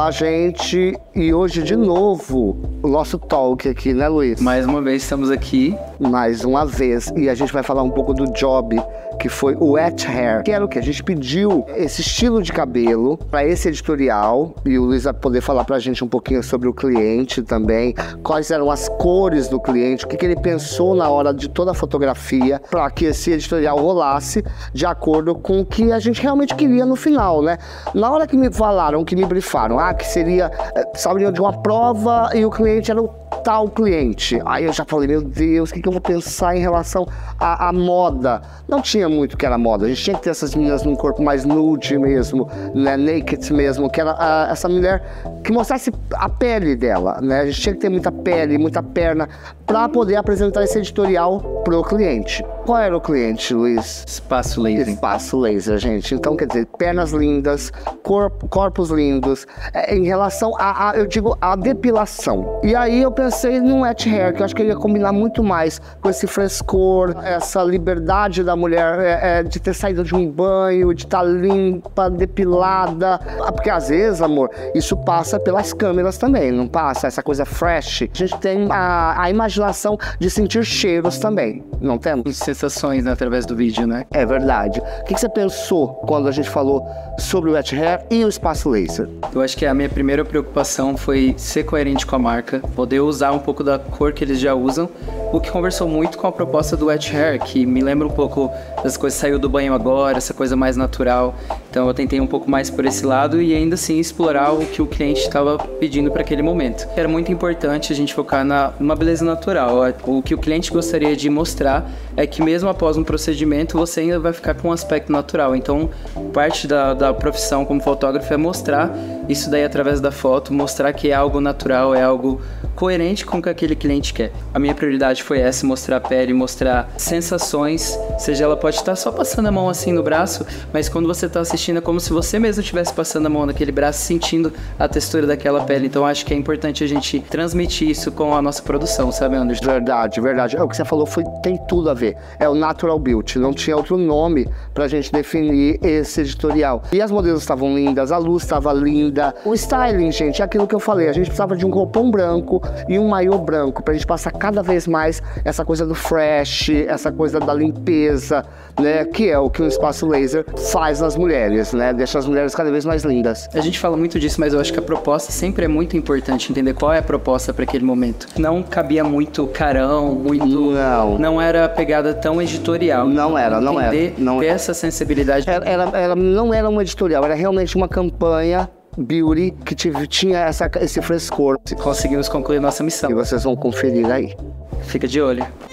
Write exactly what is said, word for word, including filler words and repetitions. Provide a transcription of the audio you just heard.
Olá, gente, e hoje de novo o nosso talk aqui, né, Luiz? Mais uma vez estamos aqui. Mais uma vez, e a gente vai falar um pouco do job, que foi o wet hair, que era o que? A gente pediu esse estilo de cabelo para esse editorial, e o Luiz vai poder falar pra gente um pouquinho sobre o cliente também, quais eram as cores do cliente, o que, que ele pensou na hora de toda a fotografia, para que esse editorial rolasse de acordo com o que a gente realmente queria no final, né? Na hora que me falaram, que me brifaram, ah, que seria, saberiam de uma prova e o cliente era o tal cliente. Aí eu já falei, meu Deus, o que, que eu vou pensar em relação à, à moda? Não tinha muito que era moda, a gente tinha que ter essas meninas num corpo mais nude mesmo, né, naked mesmo, que era a, essa mulher que mostrasse a pele dela, né? A gente tinha que ter muita pele, muita perna, para poder apresentar esse editorial pro cliente. Qual era o cliente, Luiz? Espaço Laser. Espaço Laser, gente. Então, quer dizer, pernas lindas, corpo, corpos lindos, é, em relação a, a, eu digo, a depilação. E aí eu pensei num wet hair, que eu acho que ia combinar muito mais com esse frescor, essa liberdade da mulher é, é, de ter saído de um banho, de estar limpa, depilada. Porque às vezes, amor, isso passa pelas câmeras também, não passa? Essa coisa fresh. A gente tem a, a imaginação de sentir cheiros também, não temos? Sensações, né, através do vídeo, né? É verdade. O que, que você pensou quando a gente falou sobre o wet hair e o espaço laser? Eu acho que a minha primeira preocupação foi ser coerente com a marca, poder usar um pouco da cor que eles já usam, o que conversou muito com a proposta do wet hair, que me lembra um pouco das coisas que saiu do banho agora, essa coisa mais natural. Então eu tentei um pouco mais por esse lado e ainda assim explorar o que o cliente estava pedindo para aquele momento. Era muito importante a gente focar na, numa beleza natural. O que o cliente gostaria de mostrar é que mesmo após um procedimento você ainda vai ficar com um aspecto natural. Então parte da, da profissão como fotógrafo é mostrar isso daí através da foto, mostrar que é algo natural, é algo coerente com o que aquele cliente quer. A minha prioridade foi essa, mostrar a pele, mostrar sensações, seja ela pode estar só passando a mão assim no braço, mas quando você está assistindo é como se você mesmo estivesse passando a mão naquele braço, sentindo a textura daquela pele. Então acho que é importante a gente transmitir isso com a nossa produção, sabe, Anderson? Verdade, verdade. É, o que você falou foi, tem tudo a ver. É o Natural Beauty, não tinha outro nome pra gente definir esse editorial. E as modelos estavam lindas, a luz estava linda. O styling, gente, é aquilo que eu falei, a gente precisava de um roupão branco e um maiô branco, pra gente passar cada vez mais essa coisa do fresh, essa coisa da limpeza, né, que é o que o espaço laser faz nas mulheres, né, deixa as mulheres cada vez mais lindas. A gente fala muito disso, mas eu acho que a proposta sempre é muito importante, entender qual é a proposta para aquele momento. Não cabia muito carão, muito... Não. Não era a pegada tão editorial. Não era, não era. Não ter essa sensibilidade. Ela, ela, ela não era uma editorial, era realmente uma campanha beauty que tive, tinha essa, esse frescor. Conseguimos concluir nossa missão. E vocês vão conferir aí. Fica de olho.